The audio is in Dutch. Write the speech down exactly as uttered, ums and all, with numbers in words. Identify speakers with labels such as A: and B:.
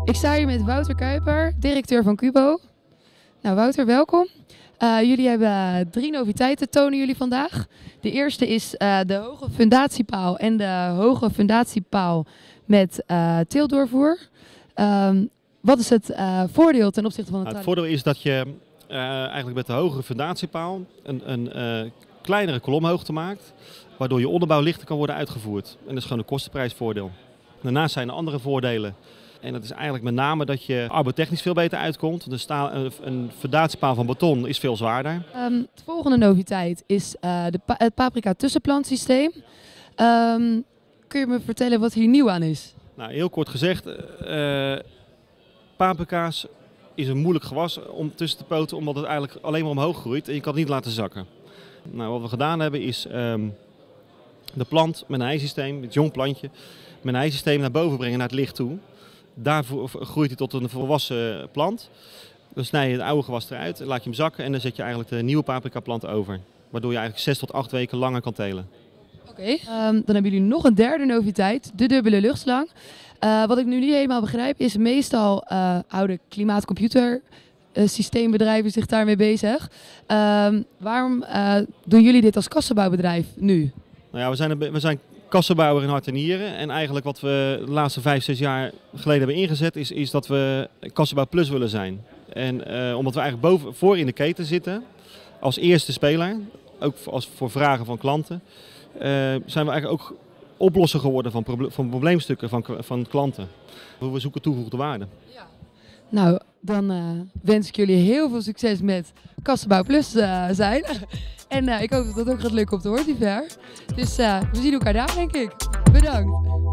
A: Ik sta hier met Wouter Kuiper, directeur van Cubo. Nou Wouter, welkom. Uh, jullie hebben drie noviteiten, tonen jullie vandaag. De eerste is uh, de hoge fundatiepaal en de hoge fundatiepaal met uh, teeldoorvoer. Um, wat is het uh, voordeel ten opzichte van het...
B: Nou, het voordeel is dat je uh, eigenlijk met de hogere fundatiepaal een, een uh, kleinere kolomhoogte maakt, waardoor je onderbouw lichter kan worden uitgevoerd. En dat is gewoon een kostenprijsvoordeel. Daarnaast zijn er andere voordelen. En dat is eigenlijk met name dat je arbotechnisch veel beter uitkomt. De staal, een fundatiepaal van beton is veel zwaarder.
A: Um, de volgende noviteit is uh, de pa het Paprika tussenplantsysteem. Um, kun je me vertellen wat hier nieuw aan is?
B: Nou, heel kort gezegd, uh, paprika's is een moeilijk gewas om tussen te poten, omdat het eigenlijk alleen maar omhoog groeit en je kan het niet laten zakken. Nou, wat we gedaan hebben is um, de plant met een heisysteem, het jong plantje, met een heisysteem naar boven brengen, naar het licht toe. Daarvoor groeit hij tot een volwassen plant. Dan snij je het oude gewas eruit, laat je hem zakken en dan zet je eigenlijk de nieuwe paprika plant over. Waardoor je eigenlijk zes tot acht weken langer kan telen.
A: Oké, okay, um, dan hebben jullie nog een derde noviteit, de dubbele luchtslang. Uh, wat ik nu niet helemaal begrijp is meestal uh, houden klimaatcomputer uh, systeembedrijven zich daarmee bezig. Um, waarom uh, doen jullie dit als kassenbouwbedrijf nu?
B: Nou ja, we zijn, een, we zijn kassenbouwer in hart en nieren. En eigenlijk wat we de laatste vijf, zes jaar geleden hebben ingezet is, is dat we Kassenbouw Plus willen zijn. En uh, omdat we eigenlijk boven, voor in de keten zitten, als eerste speler, ook als voor vragen van klanten, uh, zijn we eigenlijk ook oplosser geworden van, proble van probleemstukken van, van klanten. We zoeken toegevoegde waarde.
A: Ja. Nou, dan uh, wens ik jullie heel veel succes met Kassenbouw Plus uh, zijn. En uh, ik hoop dat dat ook gaat lukken op de Hortifair. Dus uh, we zien elkaar daar, denk ik. Bedankt.